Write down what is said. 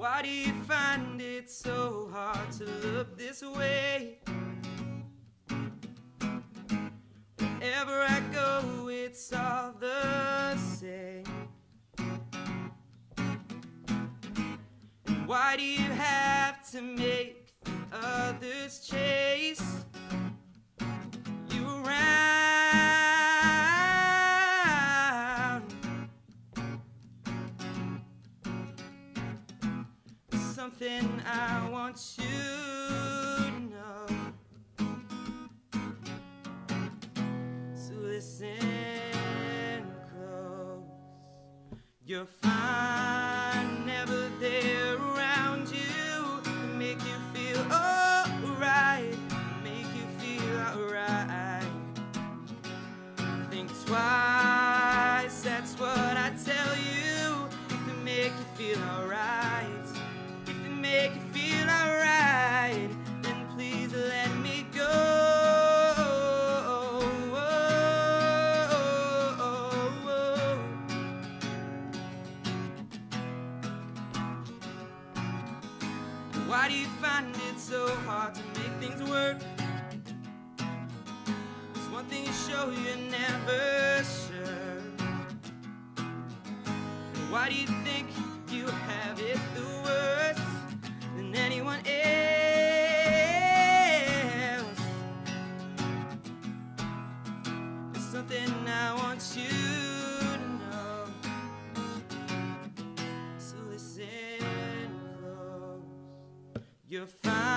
Why do you find it so hard to look this way? Wherever I go, it's all the same. And why do you have to make the others chase you around? Something I want you to know. So listen close. You're fine, never there around you to make you feel alright, make you feel alright. Think twice, that's what I tell you. If it make you feel alright, make you feel alright, then please let me go. Why do you find it so hard to make things work? There's one thing you show you're never sure. Why do you think you have it the worst than anyone else? There's something I want you to know. So listen close. You're fine.